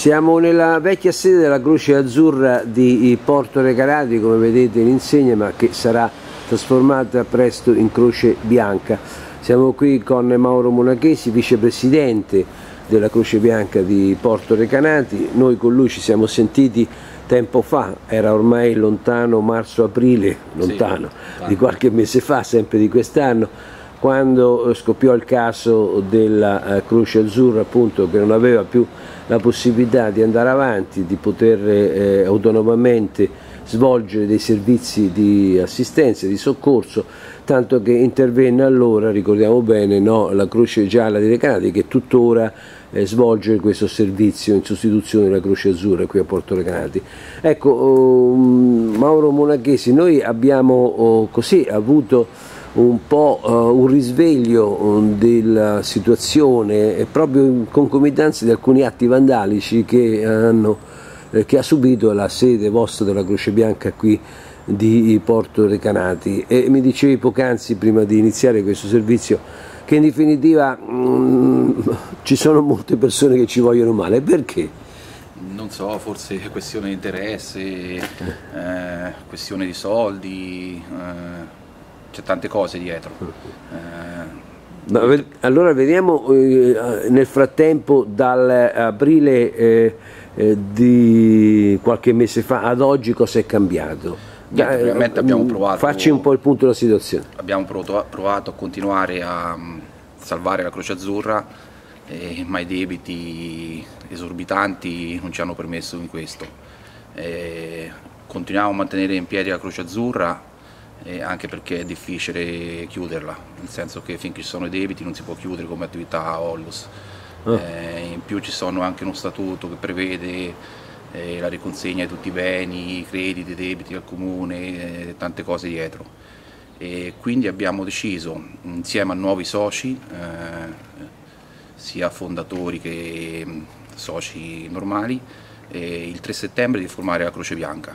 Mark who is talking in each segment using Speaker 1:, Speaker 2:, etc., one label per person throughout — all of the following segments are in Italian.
Speaker 1: Siamo nella vecchia sede della Croce Azzurra di Porto Recanati, come vedete in insegna, ma che sarà trasformata presto in Croce Bianca. Siamo qui con Mauro Monachesi, vicepresidente della Croce Bianca di Porto Recanati. Noi con lui ci siamo sentiti tempo fa, era ormai lontano marzo-aprile, lontano, sì, di qualche mese fa, sempre di quest'anno, quando scoppiò il caso della Croce Azzurra, appunto, che non aveva più la possibilità di andare avanti, di poter autonomamente svolgere dei servizi di assistenza, di soccorso, tanto che intervenne allora, ricordiamo bene, no, la Croce Gialla di Recanati, che tuttora svolge questo servizio in sostituzione della Croce Azzurra qui a Porto Recanati. Ecco, Mauro Monachesi, noi abbiamo così avuto un po' un risveglio della situazione proprio in concomitanza di alcuni atti vandalici che ha subito la sede vostra della Croce Bianca qui di Porto Recanati, e mi dicevi poc'anzi, prima di iniziare questo servizio, che in definitiva ci sono molte persone che ci vogliono male. Perché?
Speaker 2: Non so, forse questione di interesse, questione di soldi, c'è tante cose dietro.
Speaker 1: Allora vediamo nel frattempo, dall'aprile di qualche mese fa ad oggi, cosa è cambiato?
Speaker 2: Ovviamente abbiamo provato,
Speaker 1: facci un po' il punto della situazione.
Speaker 2: Abbiamo provato a continuare a salvare la Croce Azzurra, ma i debiti esorbitanti non ci hanno permesso in questo. Continuiamo a mantenere in piedi la Croce Azzurra, anche perché è difficile chiuderla, nel senso che finché ci sono i debiti non si può chiudere come attività Onlus. In più ci sono anche uno statuto che prevede la riconsegna di tutti i beni, i crediti, i debiti al comune, tante cose dietro. E quindi abbiamo deciso, insieme a nuovi soci, sia fondatori che soci normali, il 3 settembre di formare la Croce Bianca.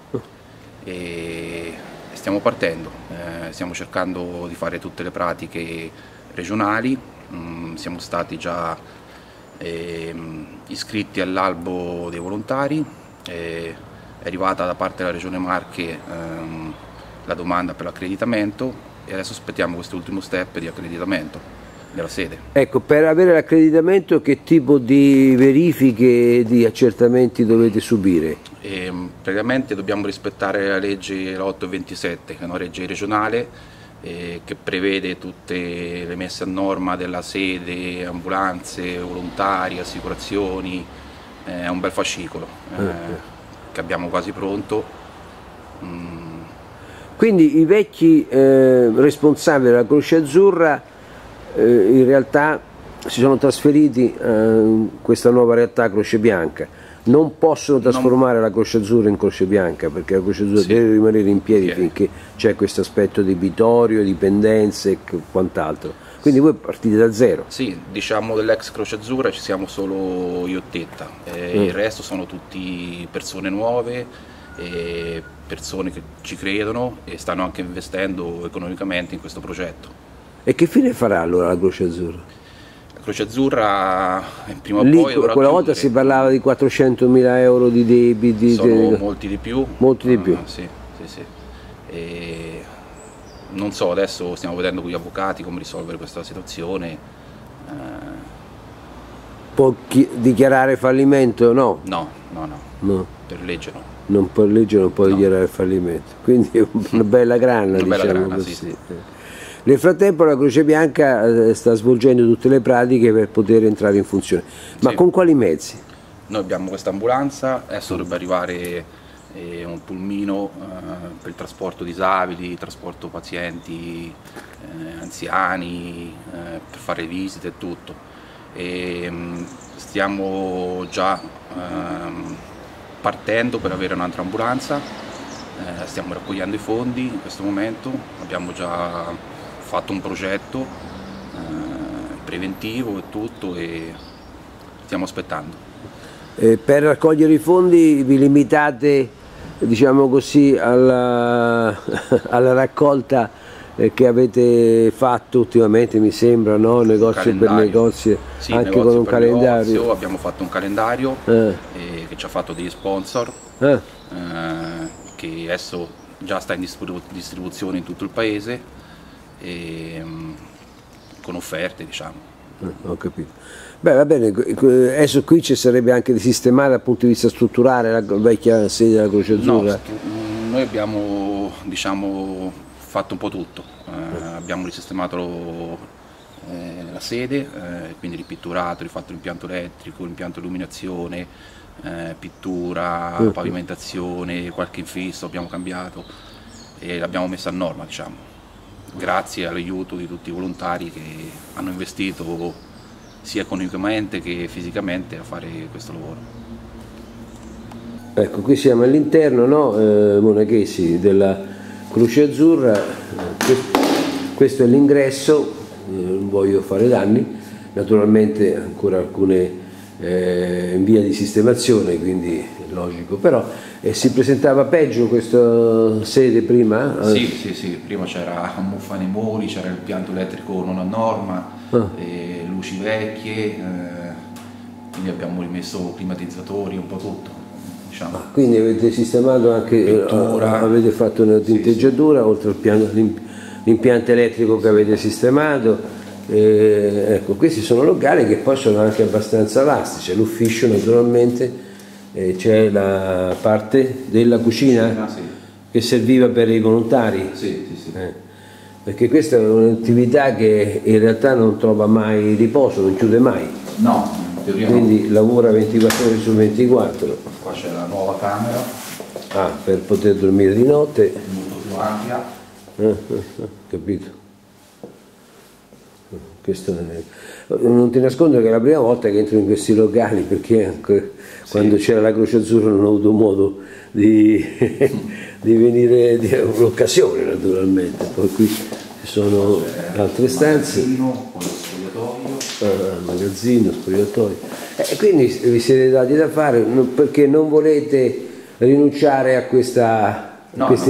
Speaker 2: E stiamo partendo, stiamo cercando di fare tutte le pratiche regionali, siamo stati già iscritti all'albo dei volontari, è arrivata da parte della Regione Marche la domanda per l'accreditamento e adesso aspettiamo quest'ultimo step di accreditamento della sede. Ecco,
Speaker 1: per avere l'accreditamento che tipo di verifiche e di accertamenti dovete subire?
Speaker 2: Praticamente dobbiamo rispettare la legge 827, che è una legge regionale che prevede tutte le messe a norma della sede, ambulanze, volontari, assicurazioni. È un bel fascicolo che abbiamo quasi pronto.
Speaker 1: Quindi i vecchi responsabili della Croce Azzurra in realtà si sono trasferiti in questa nuova realtà Croce Bianca. Non possono trasformare la Croce Azzurra in Croce Bianca, perché la Croce Azzurra deve rimanere in piedi finché c'è questo aspetto debitorio, dipendenze e quant'altro. Quindi voi partite da zero.
Speaker 2: Sì, diciamo dell'ex Croce Azzurra ci siamo solo io e Tetta, il resto sono tutti persone nuove, persone che ci credono e stanno anche investendo economicamente in questo progetto.
Speaker 1: E che fine farà allora la Croce Azzurra?
Speaker 2: La Croce Azzurra prima o poi dovrà
Speaker 1: quella volta
Speaker 2: chiudere.
Speaker 1: si parlava di 400.000 euro di debiti.
Speaker 2: Sono molti di più.
Speaker 1: Molti di più.
Speaker 2: Sì. E non so, adesso stiamo vedendo con gli avvocati come risolvere questa situazione.
Speaker 1: Può dichiarare fallimento? No.
Speaker 2: No. Per legge no.
Speaker 1: Per legge non può dichiarare fallimento. Quindi è una bella grana, diciamo così.
Speaker 2: Sì.
Speaker 1: Nel frattempo la Croce Bianca sta svolgendo tutte le pratiche per poter entrare in funzione. Ma con quali mezzi?
Speaker 2: Noi abbiamo questa ambulanza, adesso dovrebbe arrivare un pulmino per il trasporto disabili, trasporto pazienti, anziani, per fare visite e tutto. Stiamo già partendo per avere un'altra ambulanza, stiamo raccogliendo i fondi in questo momento, abbiamo già fatto un progetto preventivo e tutto e stiamo aspettando.
Speaker 1: Per raccogliere i fondi vi limitate, diciamo così, alla raccolta che avete fatto ultimamente, mi sembra, no? Negozio per negozio,
Speaker 2: sì,
Speaker 1: anche con un calendario.
Speaker 2: Negozio, abbiamo fatto un calendario che ci ha fatto degli sponsor, che adesso già sta in distribuzione in tutto il paese, con offerte, diciamo.
Speaker 1: Ho capito. Beh, va bene, adesso qui ci sarebbe anche di sistemare dal punto di vista strutturale la vecchia sede della Croce Azzurra.
Speaker 2: No, noi abbiamo, diciamo, fatto un po' tutto. Abbiamo risistemato la sede, quindi ripitturato, rifatto l'impianto elettrico, l'impianto illuminazione, pittura, pavimentazione, qualche infisso abbiamo cambiato e l'abbiamo messa a norma, diciamo, grazie all'aiuto di tutti i volontari che hanno investito sia economicamente che fisicamente a fare questo lavoro.
Speaker 1: Ecco, qui siamo all'interno, no, Monachesi, della Croce Azzurra. Questo è l'ingresso, non voglio fare danni, naturalmente ancora alcune in via di sistemazione, quindi è logico, però si presentava peggio questa sede prima?
Speaker 2: Sì, prima c'era un muffa nei muri, c'era il pianto elettrico non a norma, luci vecchie, quindi abbiamo rimesso climatizzatori, un po' tutto, diciamo.
Speaker 1: Quindi avete sistemato anche, avete fatto una tinteggiatura, oltre all'impianto elettrico che avete sistemato. Ecco, questi sono locali che poi sono anche abbastanza vasti, c'è l'ufficio naturalmente, c'è la parte della cucina che serviva per i volontari.
Speaker 2: Sì.
Speaker 1: Perché questa è un'attività che in realtà non trova mai riposo, non chiude mai.
Speaker 2: No, in teoria
Speaker 1: quindi no. Lavora 24 ore su 24.
Speaker 2: Qua c'è la nuova camera.
Speaker 1: Per poter dormire di notte.
Speaker 2: Molto più ampia.
Speaker 1: Capito. Questo non ti nascondo che è la prima volta che entro in questi locali, perché quando c'era la Croce Azzurra non ho avuto modo di venire, di un'occasione naturalmente. Poi qui ci sono altre stanze, magazzino, spogliatoio, quindi vi siete dati da fare perché non volete rinunciare a questa,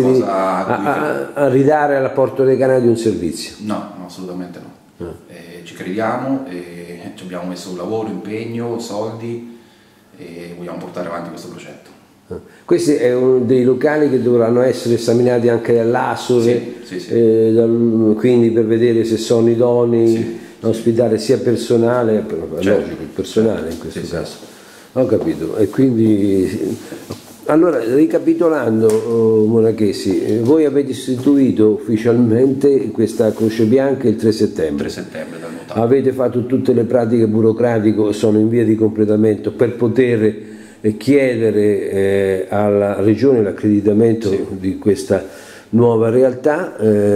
Speaker 1: a ridare alla Porto Recanati un servizio.
Speaker 2: No, assolutamente no. Ci crediamo, ci abbiamo messo un lavoro, impegno, soldi e vogliamo portare avanti questo progetto.
Speaker 1: Questi è uno dei locali che dovranno essere esaminati anche dall'ASO, quindi per vedere se sono idonei a ospitare sia personale, logico, il personale in questo caso. Ho capito. E quindi, allora, ricapitolando, Monachesi, voi avete istituito ufficialmente questa Croce Bianca il 3 settembre.
Speaker 2: 3 settembre dal notaio.
Speaker 1: Avete fatto tutte le pratiche burocratiche, sono in via di completamento per poter chiedere alla Regione l'accreditamento di questa nuova realtà.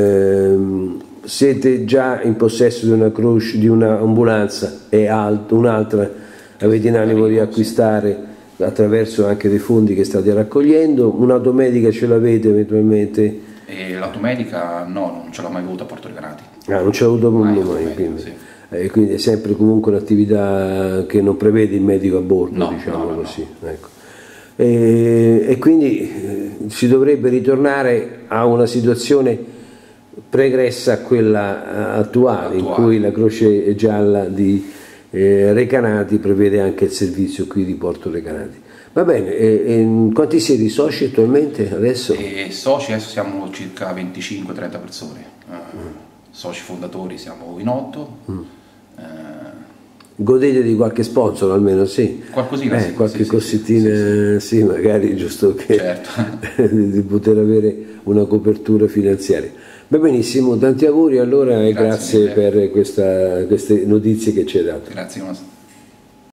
Speaker 1: Siete già in possesso di una croce, di un'ambulanza e un'altra avete in animo di acquistare attraverso anche dei fondi che state raccogliendo. Un'automedica ce l'avete eventualmente?
Speaker 2: L'automedica no, non ce l'ho mai avuta a Porto Recanati.
Speaker 1: Non ce l'ho avuta mai, quindi. Quindi è sempre comunque un'attività che non prevede il medico a bordo, diciamo così. Ecco. E quindi si dovrebbe ritornare a una situazione pregressa a quella attuale, in cui la Croce Gialla di Recanati prevede anche il servizio qui di Porto Recanati. Va bene, quanti siete i soci attualmente adesso?
Speaker 2: Soci adesso siamo circa 25-30 persone, soci fondatori siamo in 8.
Speaker 1: Godete di qualche sponsor almeno, sì?
Speaker 2: Qualcosina,
Speaker 1: qualche cossettina, sì, magari giusto che di poter avere una copertura finanziaria. Va benissimo, tanti auguri allora e grazie per queste notizie che ci hai dato.
Speaker 2: Grazie.